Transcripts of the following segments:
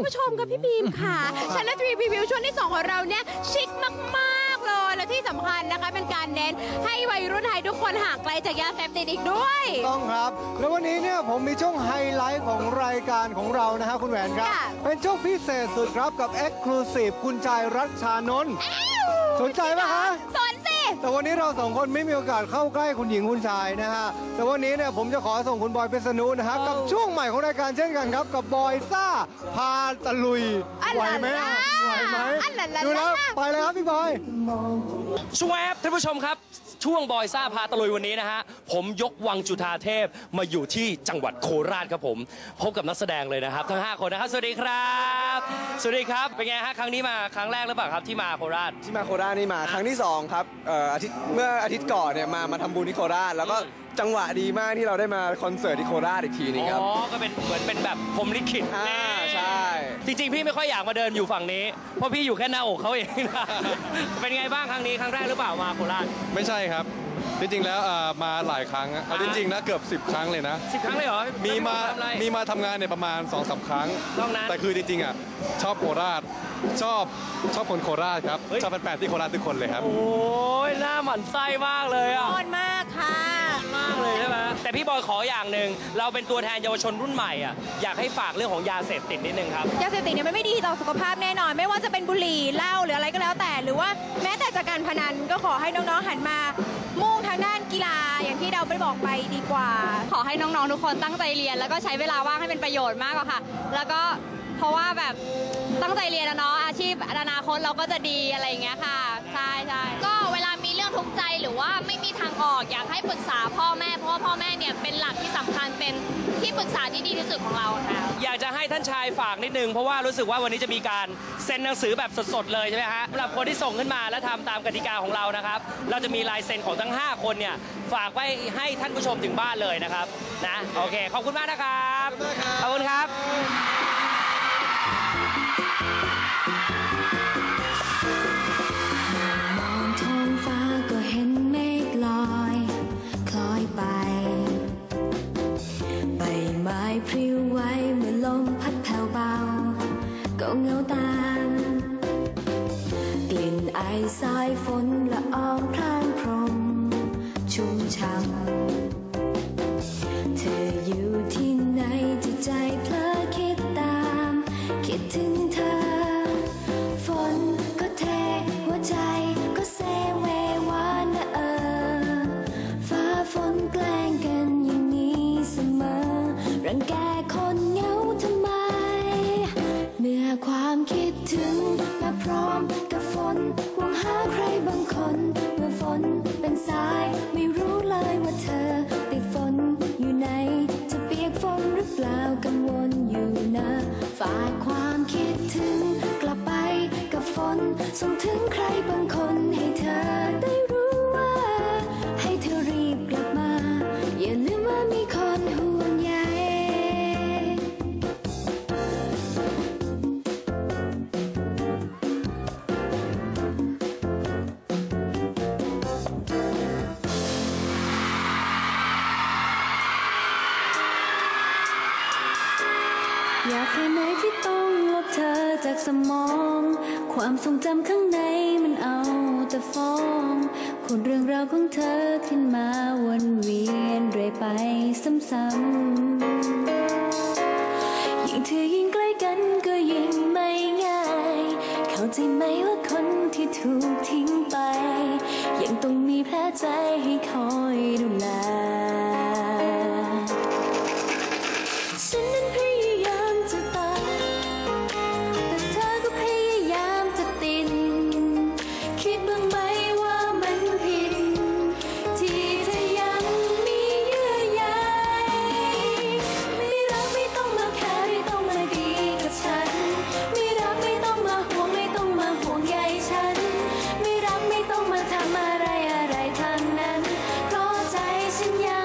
ผู้ชมกับพี่บีมค่ะชาแนลทีวีวิวช่วงที่2ของเราเนี่ยชิคมากๆเลยและที่สำคัญนะคะเป็นการเน้นให้วัยรุ่นไทยทุกคนห่างไกลจากยาเสพติดอีกด้วยต้องครับแล้ววันนี้เนี่ยผมมีช่วงไฮไลท์ของรายการของเรานะฮะคุณแหวนครับเป็นช่วงพิเศษสุดครับกับ Exclusive คุณชายรัชชานนท์สนใจไหมคะสนสิแต่วันนี้เราสองคนไม่มีโอกาสเข้าใกล้คุณหญิงคุณชายนะฮะแต่วันนี้เนี่ยผมจะขอส่งคุณบอยเปสนุนะฮะกับช่วงใหม่ของรายการเช่นกันครับกับบอยซ่าพาตะลุยไหวไหมดูแล้วไปเลยครับพี่บอยช่วยครับท่านผู้ชมครับช่วงบอยซ่าพาตะลุยวันนี้นะฮะผมยกวังจุฑาเทพมาอยู่ที่จังหวัดโคราชครับผมพบกับนักแสดงเลยนะครับทั้ง5คนนะครับสวัสดีครับสวัสดีครับเป็นไงฮะครั้งนี้มาครั้งแรกหรือเปล่าครับที่มาโคราชนี่มาครั้งที่2ครับเมื่ออาทิตย์ก่อนเนี่ยมาทำบุญที่โคราชแล้วก็จังหวะดีมากที่เราได้มาคอนเสิร์ตที่โคราชอีกทีนึงครับอ๋อก็เป็นเหมือนเป็นแบบพรหมลิขิตใช่จริงๆพี่ไม่ค่อยอยากมาเดินอยู่ฝั่งนี้เพราะพี่อยู่แค่หน้าอกเขาเองนะเป็นไงบ้างครั้งนี้ครั้งแรกหรือเปล่ามาโคราชไม่ใช่ครับจริงๆแล้วมาหลายครั้งเอาจริงๆนะเกือบ10 ครั้งเลยนะ 10 ครั้งเลยเหรอมีมาทำงานเนี่ยประมาณ 2-3 ครั้งแต่คือจริงๆชอบโคราชชอบคนโคราชครับชอบแฟนๆที่โคราชทุกคนเลยครับโอ้ยหน้าหมั่นไส้มากเลยอ่ะอ่อนมากค่ะมากเลยใช่ไหมแต่พี่บอยขออย่างหนึ่งเราเป็นตัวแทนเยาวชนรุ่นใหม่อ่ะอยากให้ฝากเรื่องของยาเสพติดนิดนึงครับยาเสพติดเนี่ยมันไม่ดีต่อสุขภาพแน่นอนไม่ว่าจะเป็นบุหรี่เหล้าหรืออะไรก็แล้วแต่หรือว่าแม้แต่จากการพนันก็ขอให้น้องๆหันมามุ่งทางด้านกีฬาอย่างที่เราไปบอกไปดีกว่าขอให้น้องๆทุกคนตั้งใจเรียนแล้วก็ใช้เวลาว่างให้เป็นประโยชน์มากกว่าค่ะแล้วก็เพราะว่าแบบตั้งใจเรียนนะเนาะอาชีพอนาคตเราก็จะดีอะไรอย่างเงี้ยค่ะใช่ก็เวลามีเรื่องทุกข์ใจหรือว่าไม่มีทางออกอยากให้ปรึกษาพ่อแม่เพราะว่าพ่อแม่เนี่ยเป็นหลักที่สำคัญเป็นที่ปรึกษาที่ดีที่สุดของเราค่ะอยากจะให้ท่านชายฝากนิดนึงเพราะว่ารู้สึกว่าวันนี้จะมีการเซ็นหนังสือแบบสดๆเลยใช่ไหมฮะสำหรับคนที่ส่งขึ้นมาและทำตามกติกาของเรานะครับเราจะมีลายเซ็นของทั้ง5คนเนี่ยฝากไว้ให้ท่านผู้ชมถึงบ้านเลยนะครับนะโอเคขอบคุณมากนะครับขอบคุณครับมองท้องฟ้าก็เห็นเมฆลอยคล้อยไปใบไม้พลิ้วไหวเมื่อลมพัดแผ่วเบาก็เงาตามกลิ่นไอสายฝนละอองพรางพรมชุ่มช่ำเธออยู่ที่ไหนที่ใจเพลอคิดตามคิดถึงเธอฝนก็เทหัวใจก็เซเววานนะฟ้าฝนแกล้งกันอย่างนี้เสมอรังแกคนเหงาทำไมเมื่อความคิดถึงมาพร้อมกับฝนห่วงหาใครบางคนเมื่อฝนเป็นสายไม่รู้เลยว่าเธอติดฝนอยู่ไหนจะเปียกฝนหรือเปล่ากังวลอยู่นะฝากความคิดถึงกลับไปกับฝนส่งถึงใครบางคนให้เธอได้รู้ว่าให้เธอรีบกลับมาอย่าลืมว่ามีคนห่วงใยอยากแค่ไหนที่ต้องลบเธอจากสมองความทรงจำข้างในมันเอาแต่ฟ้องคนเรื่องราวของเธอขึ้นมาวนเวียนเรื่อยไปซ้ำๆยิ่งเธอยิ่งใกล้กันก็ยิ่งไม่ง่ายเข้าใจไหมว่าคนที่ถูกทิ้งไปยังต้องมีแผลใจให้คอยดูแลฉันนั้นพยายามจะตายแต่เธอก็พยายามจะติดคิดบ้างไหมว่ามันผิดที่เธอยังมีเยื่อใยไม่รักไม่ต้องมาแค่ไม่ต้องมาดีกับฉันไม่รักไม่ต้องมาห่วงไม่ต้องมาห่วงใยฉันไม่รักไม่ต้องมาทำอะไรทั้งนั้นเพราะใจฉันยัง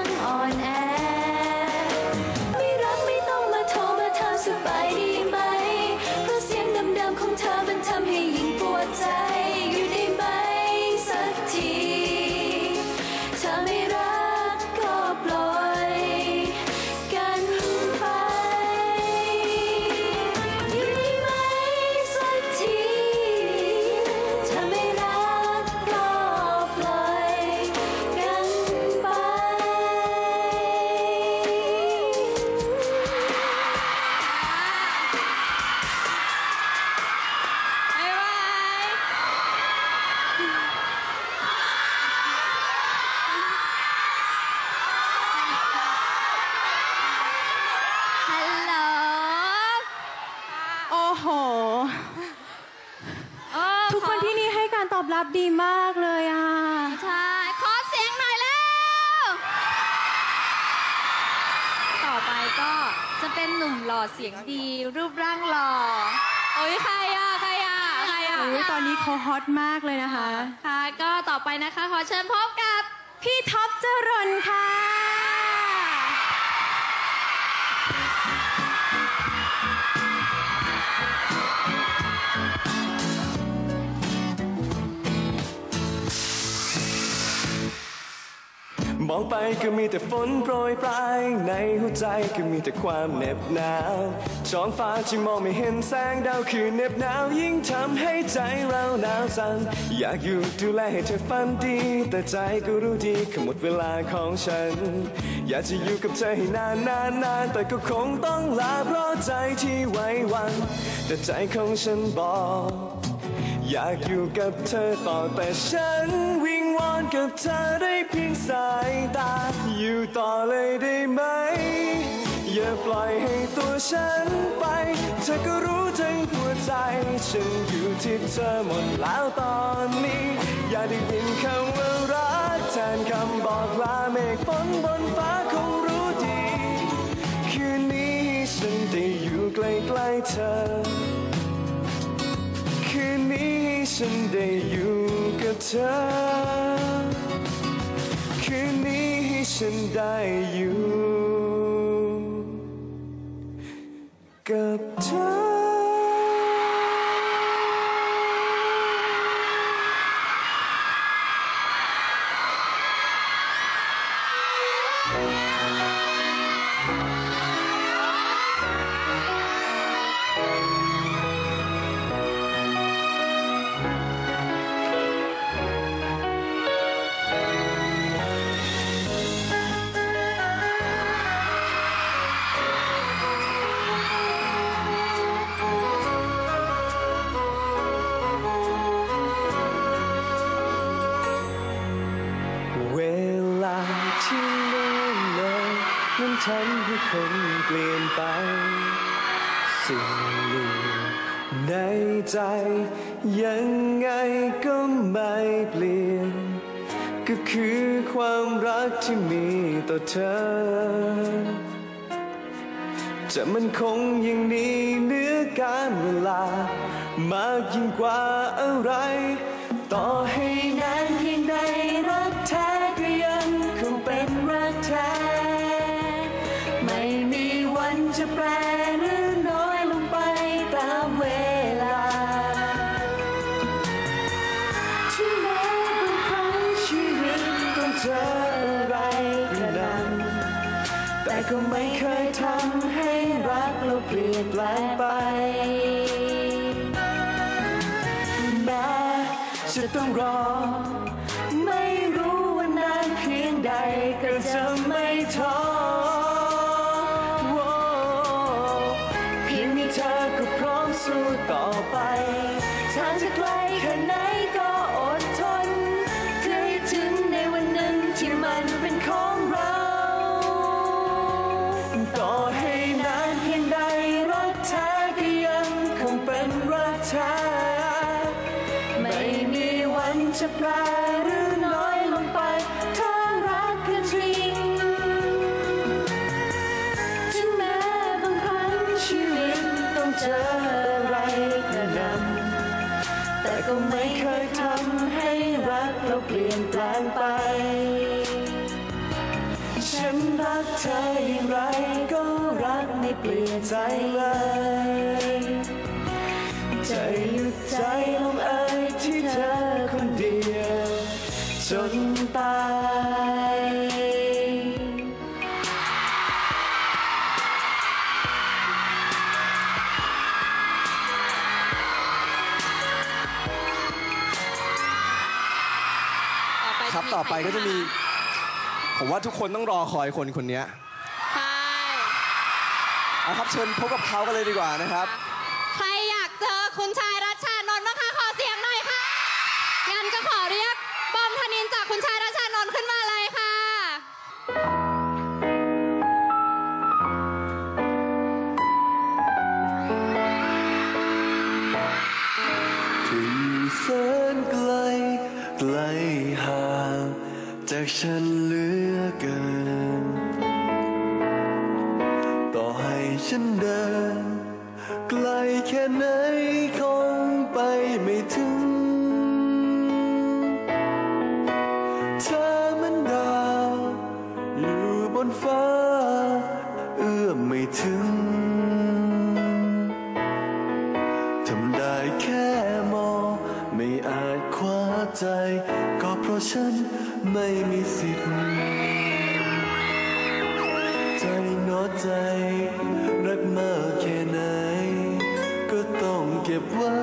โห ทุกคนที่นี่ให้การตอบรับดีมากเลยอ่ะใช่ ขอเสียงหน่อยแล้ว ต่อไปก็จะเป็นหนุ่มหล่อเสียงดีรูปร่างหล่อโอ้ยใครอ่ะตอนนี้เขาฮอตมากเลยนะคะค่ะก็ต่อไปนะคะขอเชิญพบกับพี่ท็อปเจริญค่ะมองไปก็มีแต่ฝนโปรยปลายในหัวใจก็มีแต่ความเหน็บหนาวท้องฟ้าที่มองไม่เห็นแสงดาวคือเหน็บหนาวยิ่งทำให้ใจเราหนาวสั่นอยากอยู่ดูแลให้เธอฝันดีแต่ใจก็รู้ดีคือหมดเวลาของฉันอยากจะอยู่กับเธอให้นานแต่ก็คงต้องลาเพราะใจที่ไว้วันแต่ใจของฉันบอกอยากอยู่กับเธอต่อแต่ฉันวิงวอนกับเธอได้เพียงสายตาอยู่ต่อเลยได้ไหมอย่าปล่อยให้ตัวฉันไปเธอก็รู้ทั้งหัวใจฉันอยู่ที่เธอหมดแล้วตอนนี้อยากได้ยินคำว่ารักแทนคำบอกลาเมฆฝนบนฟ้าคงรู้ดีคืนนี้ฉันได้อยู่ใกล้ๆเธอคืนนี้ฉันได้อยู่กับเธอคืนนี้ฉันได้อยู่กับเธอทำให้คนเปลี่ยนไปสิ่งหนึ่งในใจยังไงก็ไม่เปลี่ยนก็คือความรักที่มีต่อเธอจะมันคงอย่างนี้เหนือการเวลามากยิ่งกว่าอะไรต่อให้นานเพียงใดรักแท้ก็ยังคงเป็นรักแท้ไม่มีวันจะแปรหรือน้อยลงไปตามเวลาที่แม้บางครั้งชีวิตต้องเจออะไรกระนั้นแต่ก็ไม่เคยทำให้รักเราเปลี่ยนแปลงไปแม้จะต้องรอไม่รู้ว่านานเพียงใดก็จะไม่ท้อเพียงมีเธอก็พร้อมสู้ต่อไปทางจะไกลแค่ไหนก็อดทนเพื่อให้ถึงในวันหนึ่งที่มันเป็นของเราต่อให้นานเพียงใดรักแท้ก็ยังคงเป็นรักแท้ไม่มีวันจะแปรหรือน้อยลงไปถ้ารักกันจริงถึงแม้บางครั้งชีวิตต้องเจออะไรกระหน่ำแต่ก็ไม่เคยทำให้รักเราเปลี่ยนแปลงไปฉันรักเธออย่างไรก็รักไม่เปลี่ยนใจเลยจะหยุดใจลงเอ่ยที่เธอคนเดียวจนตายครับต่อไปก็จะมีผมว่าทุกคนต้องรอคอยคนคนนี้ใช่ครับเชิญพบกับเขากันเลยดีกว่านะครับใครอยากเจอคุณชายรัชชานนท์บ้างคะขอเสียงหน่อยค่ะงั้นก็ขอเรียกบอมธนินจากคุณชายรัชชานนท์ขึ้นมาเลยค่ะฉันเหลือเกินต่อให้ฉันเดินไกลแค่ไหนคงไปไม่ถึงเธอเหมือนดาวอยู่บนฟ้าเอื้อมไม่ถึงทำได้แค่มองไม่อาจคว้าใจก็เพราะฉันไม่มีสิทธิ์ใจนอใจรักมากแค่ไหนก็ต้องเก็บไว้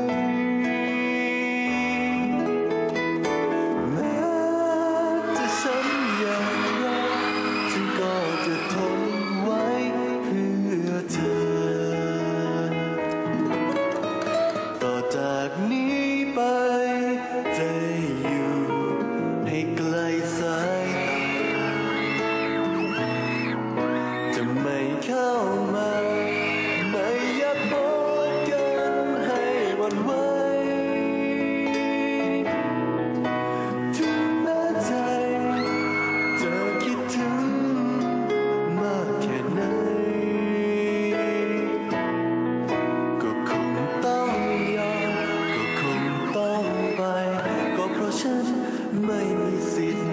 แม้จะช้ำอย่างไรฉันก็จะทนไว้เพื่อเธอต่อจากนี้ไปจะอยู่ให้ไกลสายตาจะไม่เข้ามาไม่อยากพบกันให้หวั่นไหวถึงแม้ใจจะคิดถึงมากแค่ไหนก็คงต้องยอมก็คงต้องไปก็เพราะฉันไม่มีสิทธิ์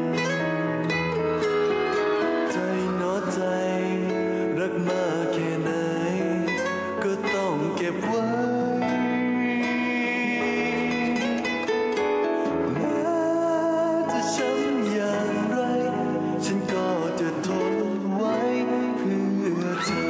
ใจนอใจรักมากแค่ไหนก็ต้องเก็บไว้แม้จะช้ำอย่างไรฉันก็จะทนไว้เพื่อเธอ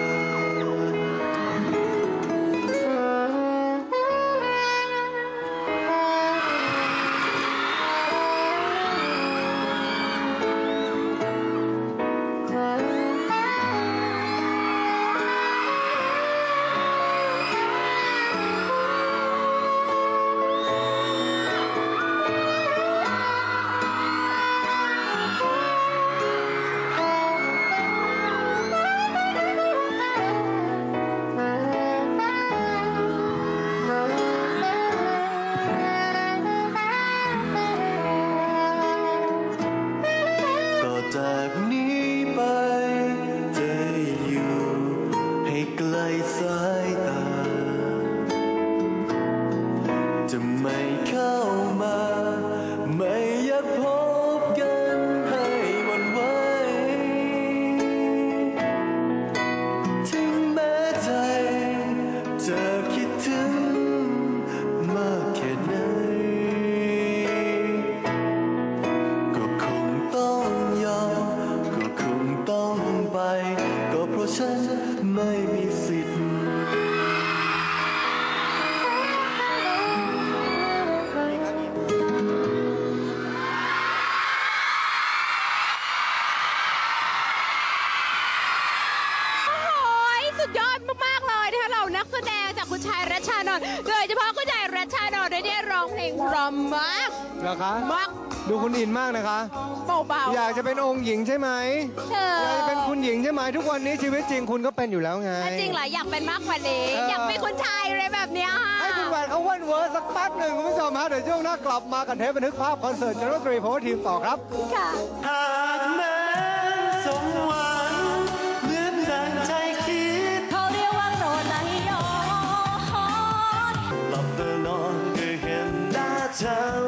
ต่อจากนี้ไปจะอยู่ให้ไกลสายตาจะไม่เข้ามาไม่อยากพบกันให้หวั่นไหวถึงแม้ใจจะคิดถึงมากแค่ไหนก็คงต้องยอมก็คงต้องไปก็เพราะฉันไม่มีสิทธิ์โอ้ยสุดยอดมากๆเลยนะคะเรานักแสดงจากคุณชายรัชชานนท์โดยเฉพาะคุณชายรัชชานนท์ได้ร้องเพลงเพราะมากเหรอคะมากดูคุณอินมากนะคะเบาๆอยากจะเป็นองค์หญิงใช่ไหมเธออยากจะเป็นคุณหญิงใช่ไหมทุกวันนี้ชีวิตจริงคุณก็เป็นอยู่แล้วไงถ้าจริงเหรออยากเป็นมากกว่านี้เออออยากเป็นคุณชายอะไรแบบเนี้ยค่ะให้คุณแหวนเขาเว้นเวอร์สักแป๊บหนึ่งคุณผู้ชมฮะเดี๋ยวช่วงหน้ากลับมากันเทปบันทึกภาพคอนเสิร์ตจันทบุรีพาวเวอร์ทีมต่อครับค่ะหากแม้สมหวังเหมือนดังใจคิดเขาเรียกว่าโกรธไหลย้อนหลับตานอนก็เห็นหน้าเธอ